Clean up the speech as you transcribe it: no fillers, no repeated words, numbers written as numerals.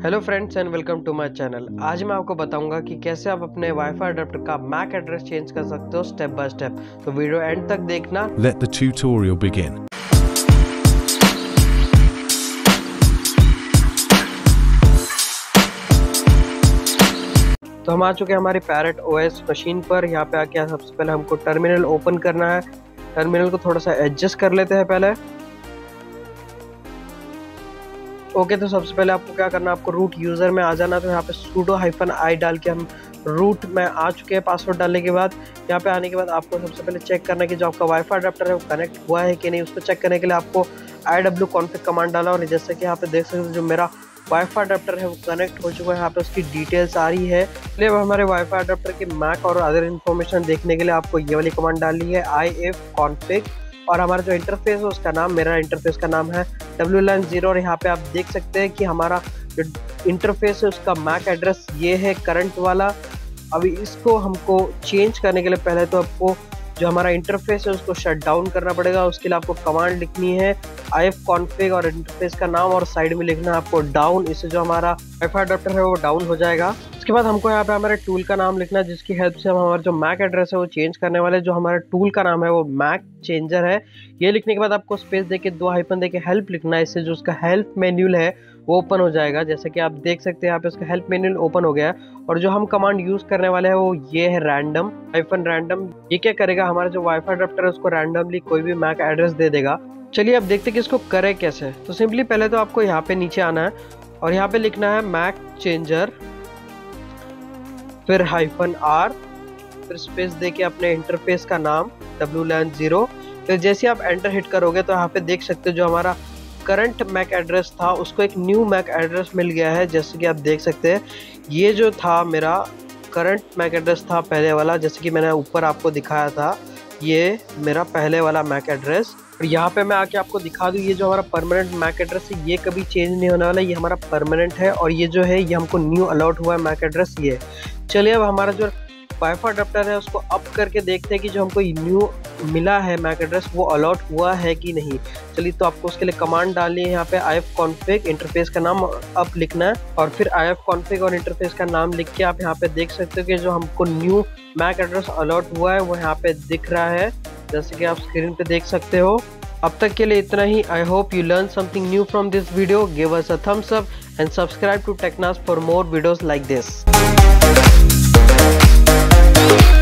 Hello friends and welcome to my channel. आज मैं आपको बताऊंगा कि कैसे आप अपने वाईफाई अडेप्टर का मैक एड्रेस चेंज कर सकते हो स्टेप बाय स्टेप। तो वीडियो एंड तक देखना। Let the tutorial begin. तो हम आ चुके हैं हमारी पैरेट ओएस मशीन पर। यहाँ पे आके सबसे पहले हमको टर्मिनल ओपन करना है। टर्मिनल को थोड़ा सा एडजस्ट कर लेते हैं पहले। ओके, तो सबसे पहले आपको क्या करना है, आपको रूट यूज़र में आ जाना। तो यहाँ पे sudo -i डाल के हम रूट में आ चुके हैं। पासवर्ड डालने के बाद यहाँ पे आने के बाद आपको सबसे पहले चेक करना है कि जो आपका वाईफाई अडेप्टर है वो कनेक्ट हुआ है कि नहीं। उसको चेक करने के लिए आपको iw-config कमांड डाला और जैसे कि यहाँ पे देख सकते हो जो मेरा वाईफाई अडेप्टर है वो कनेक्ट हो चुका है। यहाँ पे उसकी डिटेल्स आ रही है। इसलिए हमारे वाईफाई अडेप्टर के मैक और अदर इन्फॉर्मेशन देखने के लिए आपको ये वाली कमांड डालनी है if-config। और हमारा जो इंटरफेस है उसका नाम, मेरा इंटरफेस का नाम है WLAN 0। और यहाँ पे आप देख सकते हैं कि हमारा जो इंटरफेस है उसका मैक एड्रेस ये है करंट वाला। अभी इसको हमको चेंज करने के लिए पहले तो आपको जो हमारा इंटरफेस है उसको शट डाउन करना पड़ेगा। उसके लिए आपको कमांड लिखनी है if-config और इंटरफेस का नाम और साइड में लिखना है आपको डाउन। इससे जो हमारा वाईफाई अडेप्टर है वो डाउन हो जाएगा। उसके बाद हमको यहाँ पे हमारे टूल का नाम लिखना है जिसकी हेल्प से हम हमारा जो मैक एड्रेस है वो चेंज करने वाले। जो हमारा टूल का नाम है वो मैक चेंजर है। ये लिखने के बाद आपको स्पेस देके 2 हाइफन देके हेल्प लिखना है। इससे जो उसका हेल्प मेन्यूल है वो ओपन हो जाएगा। जैसे कि आप देख सकते हैं यहाँ पे उसका हेल्प मेन्यूल ओपन हो गया है। और जो हम कमांड यूज करने वाले हैं वो ये है रैंडम -रैंडम। ये क्या करेगा, हमारा जो वाईफाई अडेप्टर है उसको रैंडमली कोई भी मैक एड्रेस दे देगा। चलिए अब देखते हैं कि इसको करे कैसे। तो सिंपली पहले तो आपको यहाँ पे नीचे आना है और यहाँ पे लिखना है मैक चेंजर, फिर -r, फिर स्पेस देके अपने इंटरफेस का नाम WLAN 0। फिर जैसे आप एंटर हिट करोगे तो यहाँ पे देख सकते हो जो हमारा करंट मैक एड्रेस था उसको एक न्यू मैक एड्रेस मिल गया है। जैसे कि आप देख सकते हैं ये जो था मेरा करंट मैक एड्रेस था पहले वाला, जैसे कि मैंने ऊपर आपको दिखाया था, ये मेरा पहले वाला मैक एड्रेस। और यहाँ पे मैं आके आपको दिखा दूँ, ये जो हमारा परमानेंट मैक एड्रेस है ये कभी चेंज नहीं होने वाला, ये हमारा परमानेंट है। और ये जो है ये हमको न्यू अलॉट हुआ है मैक एड्रेस ये। चलिए अब हमारा जो वाईफाई अडेप्टर है उसको अप करके देखते हैं कि जो हमको न्यू मिला है मैक एड्रेस वो अलॉट हुआ है कि नहीं। चलिए तो आपको उसके लिए कमांड डालनी है यहाँ पे if-config, इंटरफेस का नाम अप लिखना है और फिर if-config और इंटरफेस का नाम लिख के आप यहाँ पे देख सकते हो कि जो हमको न्यू मैक एड्रेस अलॉट हुआ है वो यहाँ पे दिख रहा है, जैसे कि आप स्क्रीन पे देख सकते हो। अब तक के लिए इतना ही। I hope you learn something new from this video. Give us a thumbs up and subscribe to Technas for more videos like this.